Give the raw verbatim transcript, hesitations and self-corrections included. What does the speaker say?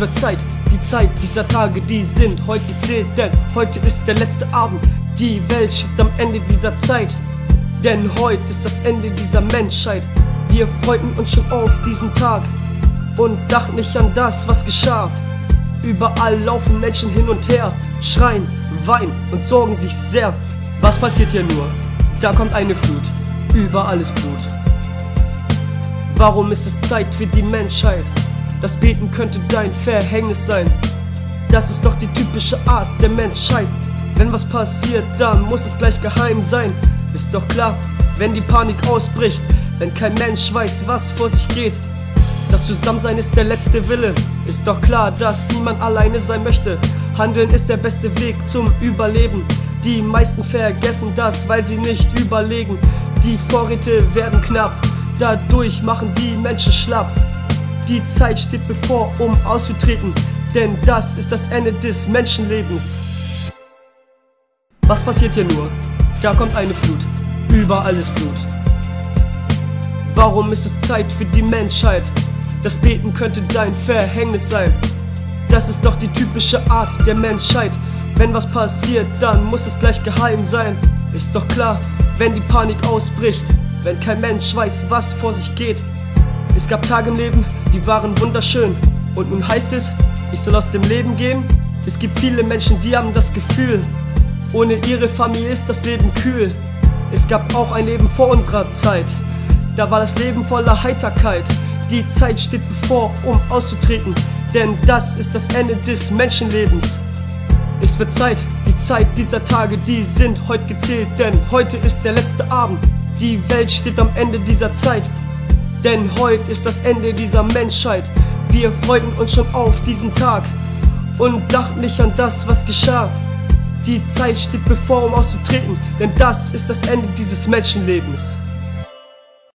wird Zeit, die Zeit dieser Tage, die sind heute gezählt, denn heute ist der letzte Abend. Die Welt steht am Ende dieser Zeit, denn heute ist das Ende dieser Menschheit. Wir freuten uns schon auf diesen Tag und dachten nicht an das, was geschah. Überall laufen Menschen hin und her, schreien, weinen und sorgen sich sehr. Was passiert hier nur? Da kommt eine Flut, überall ist Blut. Warum ist es Zeit für die Menschheit? Das Beten könnte dein Verhängnis sein. Das ist doch die typische Art der Menschheit. Wenn was passiert, dann muss es gleich geheim sein. Ist doch klar, wenn die Panik ausbricht, wenn kein Mensch weiß, was vor sich geht. Das Zusammensein ist der letzte Wille. Ist doch klar, dass niemand alleine sein möchte. Handeln ist der beste Weg zum Überleben. Die meisten vergessen das, weil sie nicht überlegen. Die Vorräte werden knapp, dadurch machen die Menschen schlapp. Die Zeit steht bevor, um auszutreten, denn das ist das Ende des Menschenlebens. Was passiert hier nur? Da kommt eine Flut, überall ist Blut. Warum ist es Zeit für die Menschheit? Das Beten könnte dein Verhängnis sein. Das ist doch die typische Art der Menschheit. Wenn was passiert, dann muss es gleich geheim sein. Ist doch klar, wenn die Panik ausbricht, wenn kein Mensch weiß, was vor sich geht. Es gab Tage im Leben, die waren wunderschön. Und nun heißt es, ich soll aus dem Leben gehen. Es gibt viele Menschen, die haben das Gefühl, ohne ihre Familie ist das Leben kühl. Es gab auch ein Leben vor unserer Zeit, da war das Leben voller Heiterkeit. Die Zeit steht bevor, um auszutreten, denn das ist das Ende des Menschenlebens. Es wird Zeit, die Zeit dieser Tage, die sind heute gezählt, denn heute ist der letzte Abend. Die Welt steht am Ende dieser Zeit, denn heute ist das Ende dieser Menschheit. Wir freuten uns schon auf diesen Tag und dachten nicht an das, was geschah. Die Zeit steht bevor, um auszutreten, denn das ist das Ende dieses Menschenlebens.